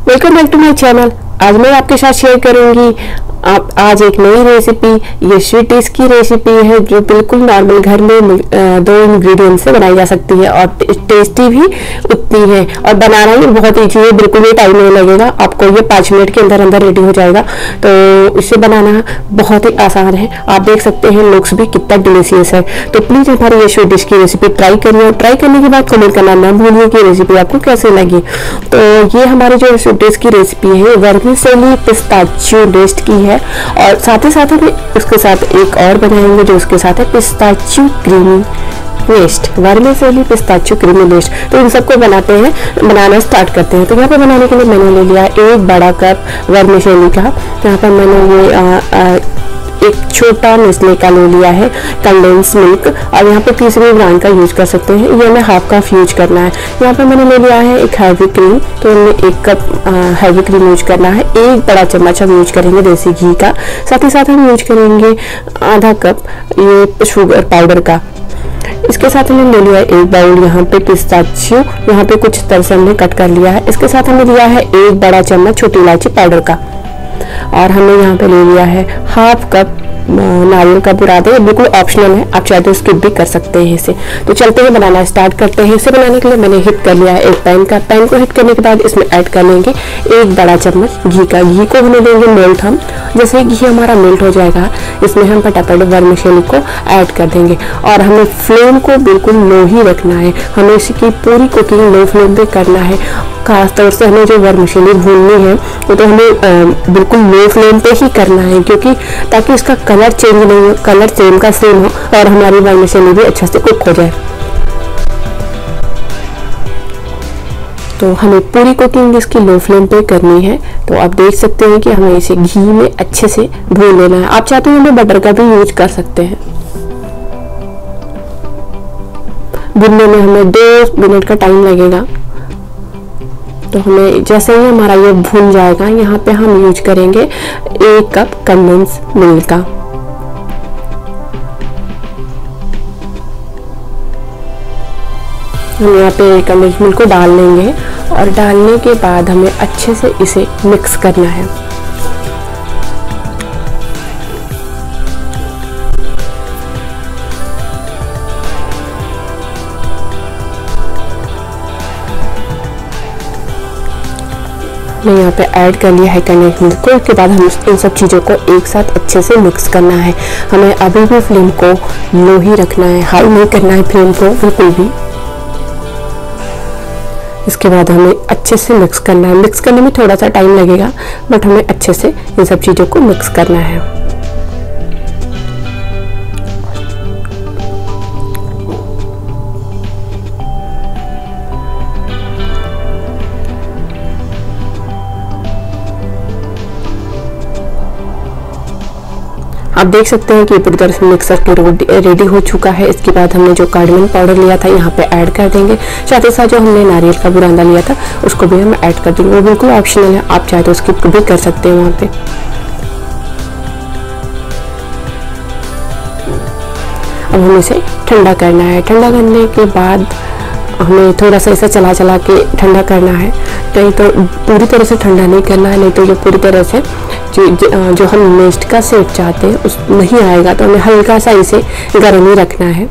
Welcome back to my channel. आज मैं आपके साथ शेयर करूंगी आज एक नई रेसिपी। ये स्वीट डिश की रेसिपी है जो बिल्कुल नॉर्मल घर में 2 इंग्रेडिएंट से बनाई जा सकती है और टेस्टी भी उतनी है। और बनाना ही बहुत ईजी है, बिल्कुल भी टाइम नहीं लगेगा आपको। ये 5 मिनट के अंदर अंदर रेडी हो जाएगा। तो इसे बनाना बहुत ही आसान है। आप देख सकते हैं लुक्स भी कितना डिलीशियस है। तो प्लीज हमारी ये स्वीट डिश की रेसिपी ट्राई करिए और ट्राई करने के बाद कमेंट करना ना भूलिए कि रेसिपी आपको कैसे लगी। तो ये हमारी जो स्वीट डिश की रेसिपी है वर्मिसेली पिस्ताचियो पेस्ट की है और साथ ही साथ हम उसके साथ एक और बनाएंगे जो उसके साथ है pistachio creamy paste, vermicelli pistachio creamy paste. तो इन सबको बनाना स्टार्ट करते हैं। तो यहाँ पे बनाने के लिए मैंने ले लिया 1 बड़ा कप वर्मिसेली का। यहाँ पर मैंने ये एक छोटा नेस्ले का ले लिया है कंडेंस मिल्क और यहाँ पे तीसरी ब्रांड का यूज कर सकते हैं। ये हमें हाफ कप यूज करना है। यहाँ पे मैंने ले लिया है एक हैवी क्रीम, तो हमें 1 कप हैवी क्रीम यूज करना है। 1 बड़ा चम्मच हम यूज करेंगे देसी घी का। साथ ही साथ हम यूज करेंगे आधा कप ये शुगर पाउडर का। इसके साथ हमने ले लिया है 1 बाउल यहाँ पे पिस्ताचियो, यहाँ पे कुछ तरह से हमने कट कर लिया है। इसके साथ हमने लिया है 1 बड़ा चम्मच छोटी इलायची पाउडर का और हमने यहाँ पे ले लिया है हाफ कप नारियल का बुरादा। ये बिल्कुल ऑप्शनल है, आप चाहे तो स्किप भी कर सकते हैं इसे। तो चलते हैं बनाना स्टार्ट करते हैं। इसे बनाने के लिए मैंने हीट कर लिया है एक पैन का। पैन को हीट करने के बाद इसमें ऐड कर लेंगे 1 बड़ा चम्मच घी का। घी को होने देंगे मेल्ट हम। जैसे घी हमारा मेल्ट हो जाएगा इसमें हम फटाफट वर्मिसेली को ऐड कर देंगे और हमें फ्लेम को बिल्कुल लो ही रखना है। हमें इसकी पूरी कुकिंग लो फ्लेम पे करना है। खासतौर से हमें जो वर्मिसेली भूननी है वो तो हमें बिल्कुल लो फ्लेम पे ही करना है, क्योंकि ताकि इसका कलर चेंज नहीं हो, कलर सेम का सेम हो और हमारी वर्मिसेली भी अच्छे से कुक हो जाए। तो हमें पूरी कुकिंग इसकी लो फ्लेम पे करनी है। तो आप देख सकते हैं कि हमें इसे घी में अच्छे से भून लेना है। आप चाहते हैं हमें बटर का भी यूज कर सकते हैं। भूनने में हमें 2 मिनट का टाइम लगेगा। तो हमें जैसे ही हमारा ये भून जाएगा यहाँ पे हम यूज करेंगे 1 कप कंडेंस मिल्क का। हम यहाँ पे कंडेंस मिल्क को डाल लेंगे और डालने के बाद हमें अच्छे से इसे मिक्स करना है। हमने यहाँ पे ऐड कर लिया है कंडेंस मिल्क को। इसके बाद हम इन सब चीज़ों को एक साथ अच्छे से मिक्स करना है। हमें अभी भी फ्लेम को लो ही रखना है, हाई नहीं करना है फ्लेम को बिल्कुल भी। इसके बाद हमें अच्छे से मिक्स करना है। मिक्स करने में थोड़ा सा टाइम लगेगा बट हमें अच्छे से इन सब चीज़ों को मिक्स करना है। आप देख सकते हैं कि पूरी तरह से मिक्सर के रेडी हो चुका है। इसके बाद हमने जो कार्डमम पाउडर लिया था यहाँ पे ऐड कर देंगे। साथ ही साथ जो हमने नारियल का बुरादा लिया था उसको भी हम ऐड कर देंगे। वो बिल्कुल ऑप्शनल है, आप चाहे तो स्किप भी कर सकते हैं वहाँ पे। अब हमें इसे ठंडा करना है। ठंडा करने के बाद हमें थोड़ा सा इसे चला चला के ठंडा करना है। कहीं तो पूरी तरह से ठंडा नहीं करना है, नहीं तो ये पूरी तरह से जो हम नेस्ट का सेट चाहते हैं उस नहीं आएगा। तो हमें हल्का सा इसे गर्म ही रखना है।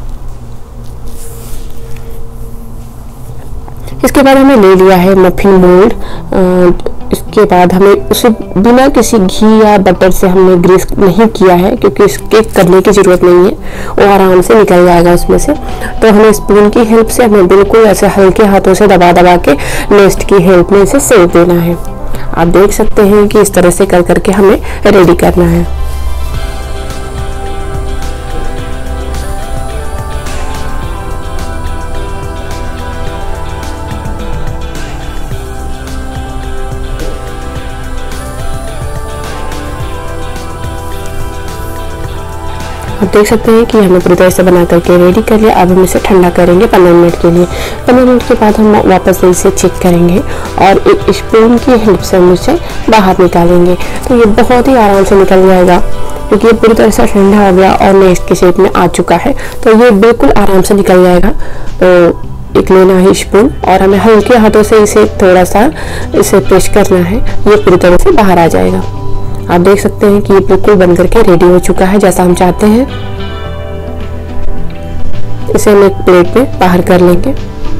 इसके बाद हमें ले लिया है मफिन मोल्ड। इसके बाद हमें उसे बिना किसी घी या बटर से हमने ग्रीस नहीं किया है, क्योंकि इसके करने की ज़रूरत नहीं है, वो आराम से निकल जाएगा उसमें से। तो हमें स्पून की हेल्प से हमें बिल्कुल ऐसे हल्के हाथों से दबा दबा के नेस्ट की हेल्प में इसे सेक देना है। आप देख सकते हैं कि इस तरह से कर करके हमें रेडी करना है। आप देख सकते हैं कि हमने पूरी तरह से बना करके रेडी कर लिया। अब हम इसे ठंडा करेंगे 15 मिनट के लिए। 15 मिनट के बाद हम वापस से इसे चेक करेंगे और एक स्पून की हेल्प से हम इसे बाहर निकालेंगे। तो ये बहुत ही आराम से निकल जाएगा, क्योंकि ये पूरी तरह से ठंडा हो गया और नेस्ट की शेप में आ चुका है। तो ये बिल्कुल आराम से निकल जाएगा। तो एक लेना है स्पून और हमें हल्के हाथों से इसे थोड़ा सा इसे प्रेस करना है, ये पूरी तरह से बाहर आ जाएगा। आप देख सकते हैं कि ये बिल्कुल बन करके रेडी हो चुका है जैसा हम चाहते हैं। इसे हम एक प्लेट में बाहर कर लेंगे।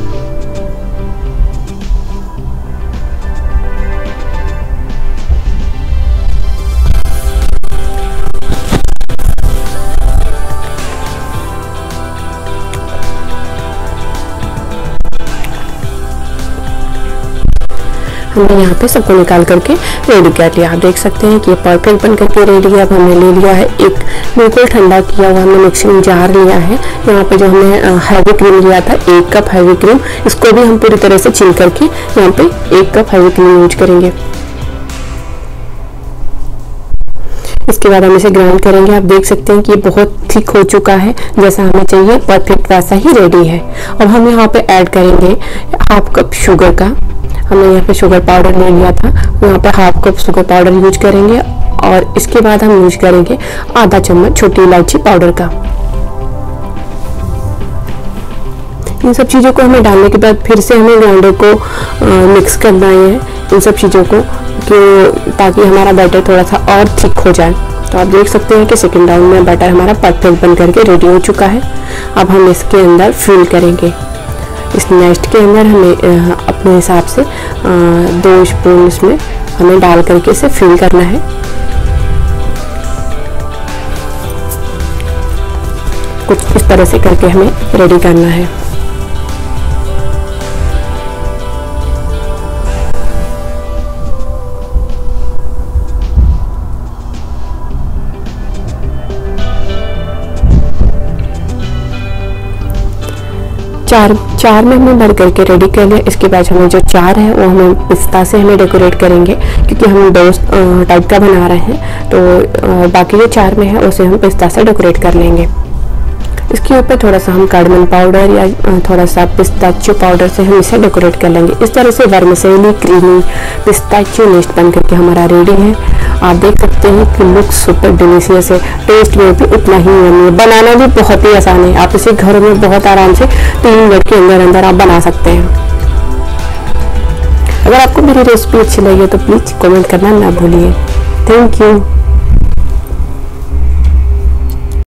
हमने यहाँ पे सबको निकाल करके रेडी कर लिया। आप देख सकते हैं कि ये परफेक्ट बन करके रेडी है। अब हमने ले लिया है एक बिल्कुल ठंडा किया हुआ हमने मिक्सिंग जार लिया है। यहाँ पे जो हमने हैवी क्रीम लिया था 1 कप हैवी क्रीम, इसको भी हम पूरी तरह से छील करके यहाँ पे 1 कप हैवी क्रीम यूज करेंगे। इसके बाद हम इसे ग्राइंड करेंगे। आप देख सकते हैं कि ये बहुत थिक हो चुका है, जैसा हमें चाहिए परफेक्ट वैसा ही रेडी है। अब हम यहाँ पे ऐड करेंगे हाफ कप शुगर का। हमने यहाँ पे शुगर पाउडर ले लिया था, यहाँ पे half cup sugar powder use करेंगे और इसके बाद हम यूज करेंगे आधा चम्मच छोटी इलायची पाउडर का। इन सब चीज़ों को हमें डालने के बाद फिर से हमें ग्राइंडर को मिक्स करना है इन सब चीज़ों को, कि ताकि हमारा बैटर थोड़ा सा और थिक हो जाए। तो आप देख सकते हैं कि सेकेंड राउंड में बैटर हमारा परफेक्ट बन करके रेडी हो चुका है। अब हम इसके अंदर फिल करेंगे। इस नेक्स्ट के अंदर हमें अपने हिसाब से 2 स्पून इसमें हमें डाल करके इसे फिल करना है। कुछ इस तरह से करके हमें रेडी करना है। चार में हमें भर करके रेडी कर लिया। इसके बाद हमें जो 4 है वो हमें पिस्ता से हमें डेकोरेट करेंगे, क्योंकि हम डोस टाइप का बना रहे हैं। तो बाकी जो 4 में है उसे हम पिस्ता से डेकोरेट कर लेंगे। इसके ऊपर थोड़ा सा हम कार्डमन पाउडर या थोड़ा सा पिस्ताचियो पाउडर से हम इसे डेकोरेट कर लेंगे। इस तरह से वर्मिसेली क्रीमी पिस्ताचियो नेक्स्ट बन करके हमारा रेडी है। आप देख सकते हैं कि लुक सुपर डिलीशियस है, टेस्ट में भी उतना ही यम्मी है, बनाना भी बहुत ही आसान है। आप इसे घर में बहुत आराम से 3 मिनट के अंदर अंदर आप बना सकते हैं। अगर आपको मेरी रेसिपी अच्छी लगी तो प्लीज़ कमेंट करना ना भूलिए। Thank you.